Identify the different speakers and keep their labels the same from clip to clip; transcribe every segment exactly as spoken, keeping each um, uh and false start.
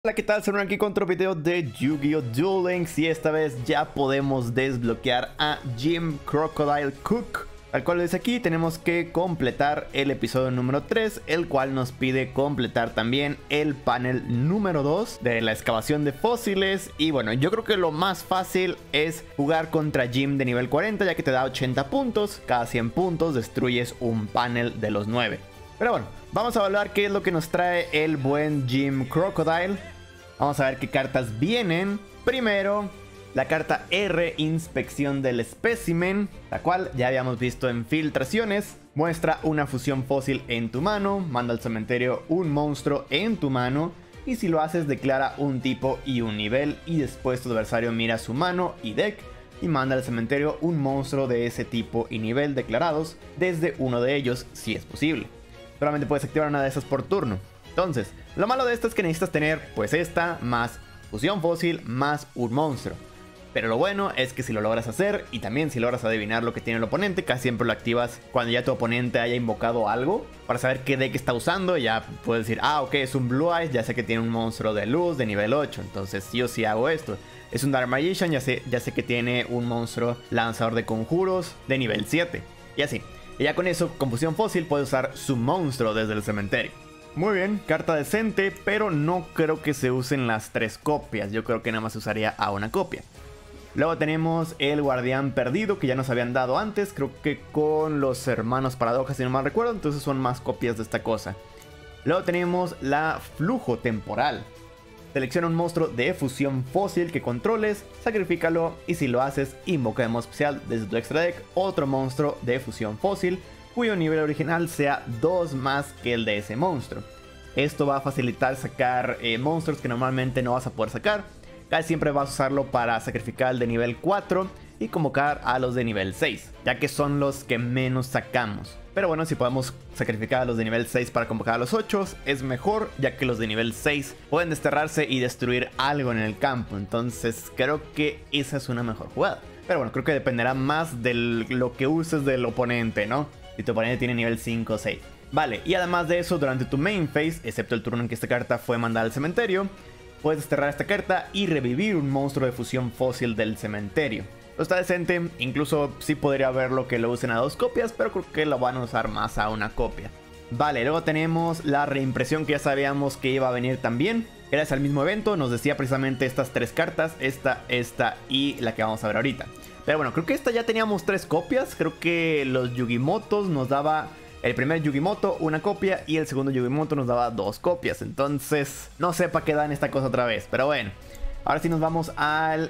Speaker 1: Hola, ¿qué tal? Soy aquí con otro video de Yu-Gi-Oh! Duel Links y esta vez ya podemos desbloquear a Jim Crocodile Cook. Al cual desde aquí tenemos que completar el episodio número tres, el cual nos pide completar también el panel número dos de la excavación de fósiles. Y bueno, yo creo que lo más fácil es jugar contra Jim de nivel cuarenta, ya que te da ochenta puntos. Cada cien puntos destruyes un panel de los nueve. Pero bueno, vamos a evaluar qué es lo que nos trae el buen Jim Crocodile. Vamos a ver qué cartas vienen. Primero, la carta R, Inspección del Espécimen, la cual ya habíamos visto en filtraciones. Muestra una fusión fósil en tu mano, manda al cementerio un monstruo en tu mano, y si lo haces declara un tipo y un nivel, y después tu adversario mira su mano y deck, y manda al cementerio un monstruo de ese tipo y nivel declarados desde uno de ellos si es posible. Solamente puedes activar una de esas por turno. Entonces, lo malo de esto es que necesitas tener pues esta más fusión fósil más un monstruo. Pero lo bueno es que si lo logras hacer y también si logras adivinar lo que tiene el oponente, casi siempre lo activas cuando ya tu oponente haya invocado algo para saber qué deck está usando. Ya puedes decir, ah ok, es un Blue Eyes, ya sé que tiene un monstruo de luz de nivel ocho, entonces sí o sí hago esto. Es un Dark Magician, ya sé, ya sé que tiene un monstruo lanzador de conjuros de nivel siete. Y así, y ya con eso, con fusión fósil puedes usar su monstruo desde el cementerio. Muy bien, carta decente, pero no creo que se usen las tres copias. Yo creo que nada más se usaría a una copia. Luego tenemos el Guardián Perdido, que ya nos habían dado antes. Creo que con los hermanos Paradoja, si no mal recuerdo. Entonces son más copias de esta cosa. Luego tenemos la Flujo Temporal. Selecciona un monstruo de fusión fósil que controles, sacrifícalo y si lo haces, invoca de modo especial desde tu extra deck otro monstruo de fusión fósil cuyo nivel original sea dos más que el de ese monstruo. Esto va a facilitar sacar eh, monstruos que normalmente no vas a poder sacar. Casi siempre vas a usarlo para sacrificar el de nivel cuatro y convocar a los de nivel seis, ya que son los que menos sacamos. Pero bueno, si podemos sacrificar a los de nivel seis para convocar a los ocho, es mejor, ya que los de nivel seis pueden desterrarse y destruir algo en el campo. Entonces creo que esa es una mejor jugada. Pero bueno, creo que dependerá más de lo que uses del oponente, ¿no? Si tu oponente tiene nivel cinco o seis. Vale, y además de eso, durante tu main phase, excepto el turno en que esta carta fue mandada al cementerio, puedes desterrar esta carta y revivir un monstruo de fusión fósil del cementerio. Esto está decente, incluso sí podría verlo que lo usen a dos copias, pero creo que lo van a usar más a una copia. Vale, luego tenemos la reimpresión que ya sabíamos que iba a venir también. Gracias al mismo evento, nos decía precisamente estas tres cartas, esta, esta y la que vamos a ver ahorita. Pero bueno, creo que esta ya teníamos tres copias. Creo que los Yugimotos nos daba el primer Yugimoto una copia y el segundo Yugimoto nos daba dos copias. Entonces no sé para qué dan esta cosa otra vez, pero bueno. Ahora sí nos vamos al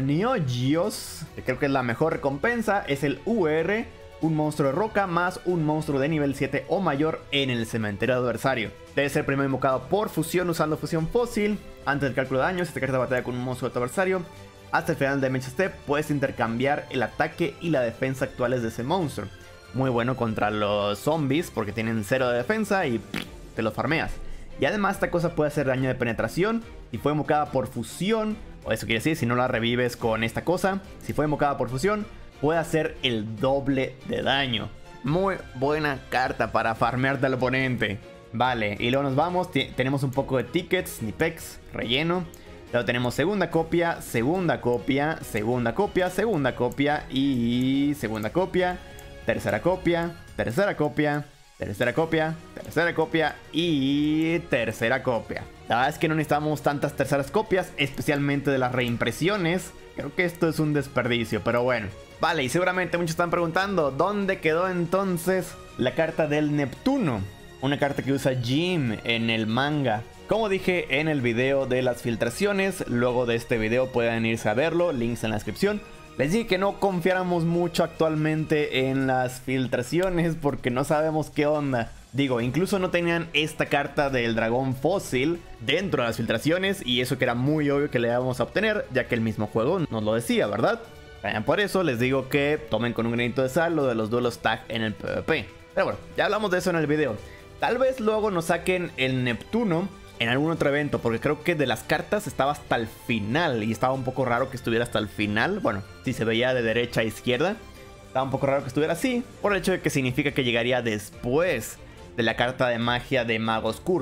Speaker 1: Craniogios, que creo que es la mejor recompensa. Es el U R, un monstruo de roca más un monstruo de nivel siete o mayor en el cementerio adversario. Debe ser primero invocado por fusión usando fusión fósil. Antes del cálculo de daño, si te cartas batalla con un monstruo de tu adversario, hasta el final de Damage Step puedes intercambiar el ataque y la defensa actuales de ese monstruo. Muy bueno contra los zombies porque tienen cero de defensa y pff, te los farmeas. Y además esta cosa puede hacer daño de penetración. Si fue invocada por fusión, o eso quiere decir si no la revives con esta cosa, si fue invocada por fusión, puede hacer el doble de daño. Muy buena carta para farmearte al oponente. Vale, y luego nos vamos, tenemos un poco de tickets, Nipex, relleno. Luego tenemos segunda copia, segunda copia, segunda copia, segunda copia y segunda copia, tercera copia, tercera copia, tercera copia, tercera copia y tercera copia. La verdad es que no necesitamos tantas terceras copias, especialmente de las reimpresiones. Creo que esto es un desperdicio, pero bueno. Vale, y seguramente muchos están preguntando, ¿dónde quedó entonces la carta del Neptuno? Una carta que usa Jim en el manga. Como dije en el video de las filtraciones, luego de este video pueden irse a verlo, links en la descripción. Les dije que no confiáramos mucho actualmente en las filtraciones porque no sabemos qué onda. Digo, incluso no tenían esta carta del dragón fósil dentro de las filtraciones y eso que era muy obvio que le íbamos a obtener, ya que el mismo juego nos lo decía, ¿verdad? Por eso les digo que tomen con un granito de sal lo de los duelos tag en el PvP. Pero bueno, ya hablamos de eso en el video. Tal vez luego nos saquen el Neptuno en algún otro evento, porque creo que de las cartas estaba hasta el final y estaba un poco raro que estuviera hasta el final. Bueno, si se veía de derecha a izquierda, estaba un poco raro que estuviera así, por el hecho de que significa que llegaría después de la carta de magia de Mago Oscuro.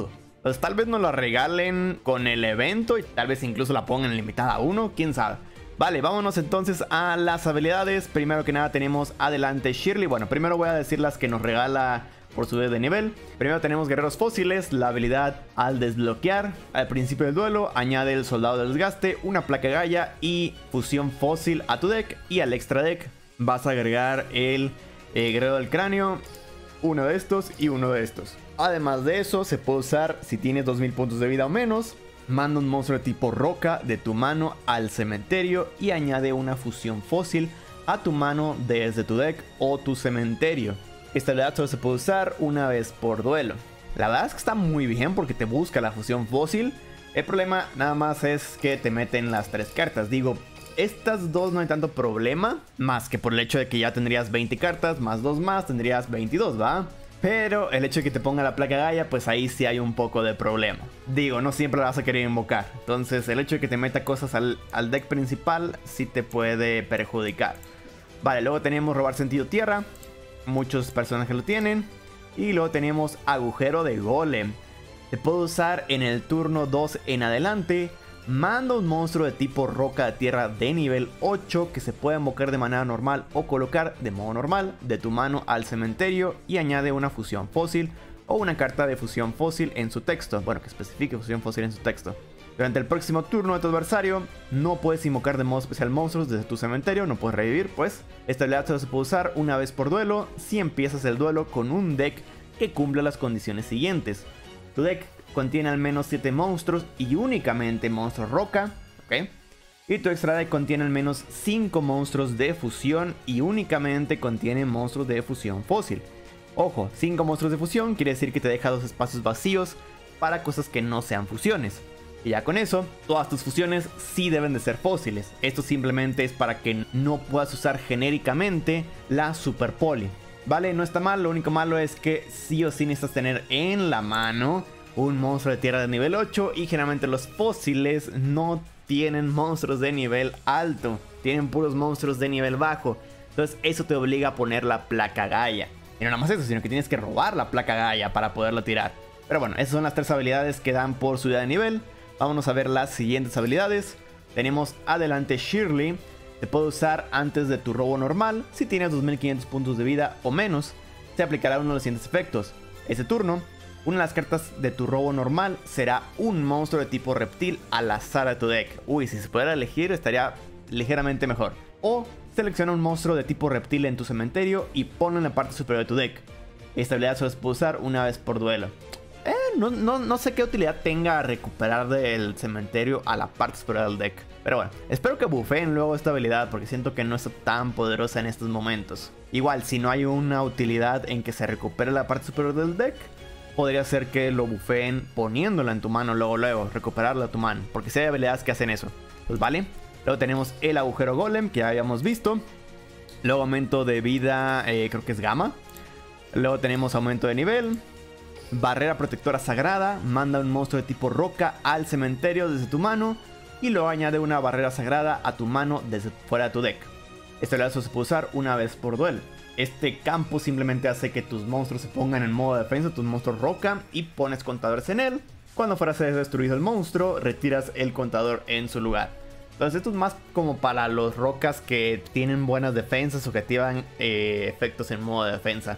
Speaker 1: Pues tal vez nos la regalen con el evento y tal vez incluso la pongan en limitada a uno, quién sabe. Vale, vámonos entonces a las habilidades. Primero que nada tenemos adelante Shirley. Bueno, primero voy a decir las que nos regala por subir de nivel. Primero tenemos guerreros fósiles, la habilidad al desbloquear. Al principio del duelo añade el soldado del desgaste, una placa Gaia y fusión fósil a tu deck. Y al extra deck vas a agregar el eh, guerrero del cráneo, uno de estos y uno de estos. Además de eso se puede usar si tienes dos mil puntos de vida o menos. Manda un monstruo de tipo roca de tu mano al cementerio y añade una fusión fósil a tu mano desde tu deck o tu cementerio. Esta habilidad solo se puede usar una vez por duelo. La verdad es que está muy bien porque te busca la fusión fósil. El problema nada más es que te meten las tres cartas. Digo, estas dos no hay tanto problema, más que por el hecho de que ya tendrías veinte cartas, más dos más, tendrías veintidós, ¿va? Pero el hecho de que te ponga la placa Gaia, pues ahí sí hay un poco de problema. Digo, no siempre la vas a querer invocar. Entonces el hecho de que te meta cosas al, al deck principal sí te puede perjudicar. Vale, luego tenemos robar sentido tierra. Muchos personajes lo tienen. Y luego tenemos agujero de golem. Se puede usar en el turno dos en adelante. Manda un monstruo de tipo roca de tierra de nivel ocho que se puede invocar de manera normal o colocar de modo normal de tu mano al cementerio y añade una fusión fósil o una carta de fusión fósil en su texto. Bueno, que especifique fusión fósil en su texto. Durante el próximo turno de tu adversario no puedes invocar de modo especial monstruos desde tu cementerio, no puedes revivir pues. Esta habilidad solo se puede usar una vez por duelo si empiezas el duelo con un deck que cumpla las condiciones siguientes. Tu deck contiene al menos siete monstruos y únicamente monstruos roca, ¿ok? Y tu extra deck contiene al menos cinco monstruos de fusión y únicamente contiene monstruos de fusión fósil. Ojo, cinco monstruos de fusión quiere decir que te deja dos espacios vacíos para cosas que no sean fusiones. Y ya con eso, todas tus fusiones sí deben de ser fósiles. Esto simplemente es para que no puedas usar genéricamente la Super Poli. Vale, no está mal, lo único malo es que sí o sí necesitas tener en la mano un monstruo de tierra de nivel ocho y generalmente los fósiles no tienen monstruos de nivel alto, tienen puros monstruos de nivel bajo. Entonces eso te obliga a poner la placa Gaia. Y no nada más eso, sino que tienes que robar la placa Gaia para poderlo tirar. Pero bueno, esas son las tres habilidades que dan por subida de nivel. Vámonos a ver las siguientes habilidades. Tenemos adelante Shirley. Se puede usar antes de tu robo normal. Si tienes dos mil quinientos puntos de vida o menos, se aplicará uno de los siguientes efectos. Ese turno, una de las cartas de tu robo normal será un monstruo de tipo reptil al azar a tu deck. Uy, si se pudiera elegir estaría ligeramente mejor. O selecciona un monstruo de tipo reptil en tu cementerio y ponlo en la parte superior de tu deck. Esta habilidad solo se puede usar una vez por duelo. Eh, no, no, no sé qué utilidad tenga recuperar del cementerio a la parte superior del deck. Pero bueno, espero que bufeen luego esta habilidad porque siento que no está tan poderosa en estos momentos. Igual, si no hay una utilidad en que se recupere la parte superior del deck, podría ser que lo bufeen poniéndola en tu mano luego, luego, recuperarla a tu mano. Porque si hay habilidades que hacen eso. Pues vale. Luego tenemos el agujero golem que ya habíamos visto. Luego aumento de vida, eh, creo que es gamma. Luego tenemos aumento de nivel. Barrera protectora sagrada, manda un monstruo de tipo roca al cementerio desde tu mano y luego añade una barrera sagrada a tu mano desde fuera de tu deck. Este lazo se puede usar una vez por duelo. Este campo simplemente hace que tus monstruos se pongan en modo de defensa, tus monstruos roca, y pones contadores en él. Cuando fuera a ser destruido el monstruo, retiras el contador en su lugar. Entonces esto es más como para los rocas que tienen buenas defensas o que activan eh, efectos en modo de defensa.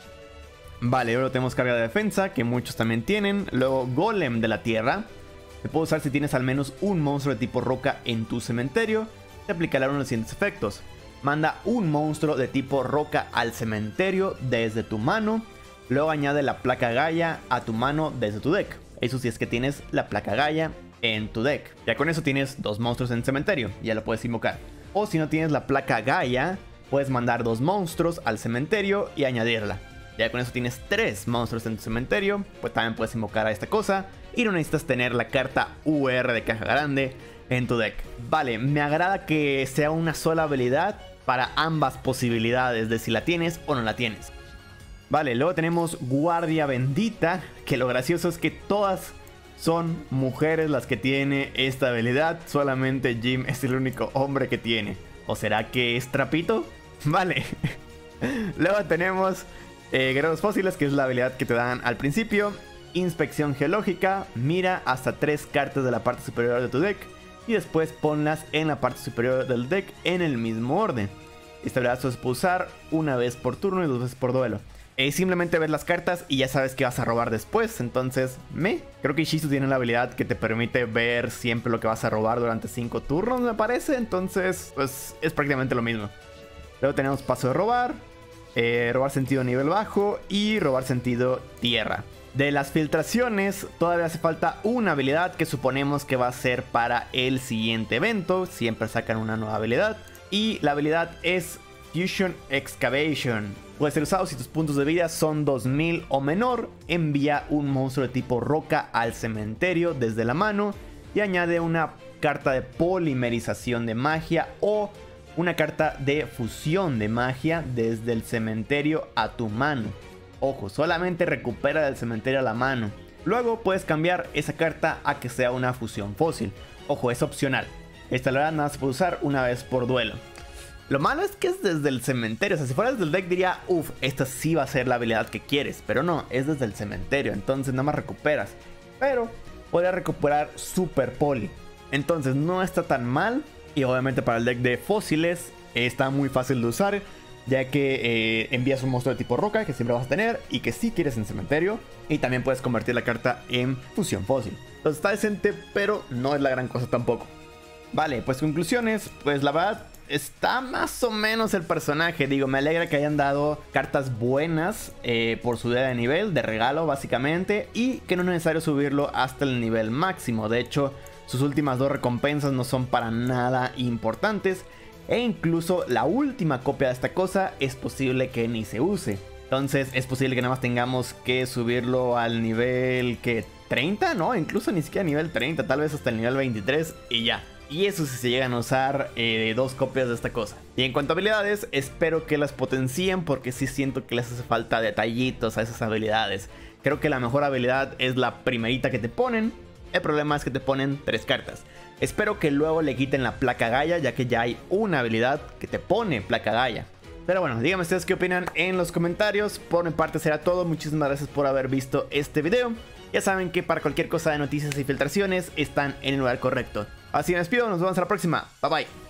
Speaker 1: Vale, luego tenemos carga de defensa, que muchos también tienen. Luego golem de la tierra. Se puede usar si tienes al menos un monstruo de tipo roca en tu cementerio. Te aplicará uno de los siguientes efectos. Manda un monstruo de tipo roca al cementerio desde tu mano. Luego añade la placa Gaia a tu mano desde tu deck. Eso si es que tienes la placa Gaia en tu deck. Ya con eso tienes dos monstruos en el cementerio. Ya lo puedes invocar. O si no tienes la placa Gaia, puedes mandar dos monstruos al cementerio y añadirla. Ya con eso tienes tres monstruos en tu cementerio. Pues también puedes invocar a esta cosa. Y no necesitas tener la carta U R de caja grande en tu deck. Vale, me agrada que sea una sola habilidad para ambas posibilidades de si la tienes o no la tienes. Vale, luego tenemos guardia bendita. Que lo gracioso es que todas son mujeres las que tiene esta habilidad. Solamente Jim es el único hombre que tiene. ¿O será que es trapito? Vale. Luego tenemos... Eh, guerreros fósiles, que es la habilidad que te dan al principio. inspección geológica, mira hasta tres cartas de la parte superior de tu deck y después ponlas en la parte superior del deck en el mismo orden. Esta habilidad se puede usar una vez por turno y dos veces por duelo. Eh, simplemente ves las cartas y ya sabes que vas a robar después. Entonces, me creo que Ishizu tiene la habilidad que te permite ver siempre lo que vas a robar durante cinco turnos, me parece. Entonces, pues es prácticamente lo mismo. Luego tenemos paso de robar, eh, robar sentido nivel bajo y robar sentido tierra. De las filtraciones, todavía hace falta una habilidad que suponemos que va a ser para el siguiente evento. Siempre sacan una nueva habilidad. Y la habilidad es Fusion Excavation. Puede ser usado si tus puntos de vida son dos mil o menor. Envía un monstruo de tipo roca al cementerio desde la mano. Y añade una carta de polimerización de magia o una carta de fusión de magia desde el cementerio a tu mano. Ojo, solamente recupera del cementerio a la mano. Luego puedes cambiar esa carta a que sea una fusión fósil. Ojo, es opcional. Esta la verdad nada se puede usar una vez por duelo. Lo malo es que es desde el cementerio. O sea, si fuera desde el deck diría, uff, esta sí va a ser la habilidad que quieres. Pero no, es desde el cementerio. Entonces nada más recuperas. Pero podría recuperar super poli. Entonces no está tan mal. Y obviamente para el deck de fósiles está muy fácil de usar. Ya que eh, envías un monstruo de tipo roca que siempre vas a tener. Y que sí quieres en cementerio. Y también puedes convertir la carta en fusión fósil. Entonces está decente, pero no es la gran cosa tampoco. Vale, pues conclusiones. Pues la verdad está más o menos el personaje. Digo, me alegra que hayan dado cartas buenas eh, por su día de nivel, de regalo básicamente. Y que no es necesario subirlo hasta el nivel máximo. De hecho, sus últimas dos recompensas no son para nada importantes. E incluso la última copia de esta cosa es posible que ni se use. Entonces es posible que nada más tengamos que subirlo al nivel que treinta, ¿no? Incluso ni siquiera nivel treinta, tal vez hasta el nivel veintitrés y ya. Y eso si se llegan a usar eh, dos copias de esta cosa. Y en cuanto a habilidades, espero que las potencien porque sí siento que les hace falta detallitos a esas habilidades. Creo que la mejor habilidad es la primerita que te ponen. El problema es que te ponen tres cartas. Espero que luego le quiten la placa Gaia, ya que ya hay una habilidad que te pone placa Gaia. Pero bueno, díganme ustedes qué opinan en los comentarios. Por mi parte será todo. Muchísimas gracias por haber visto este video. Ya saben que para cualquier cosa de noticias y filtraciones están en el lugar correcto. Así me despido, nos vemos a la próxima. Bye bye.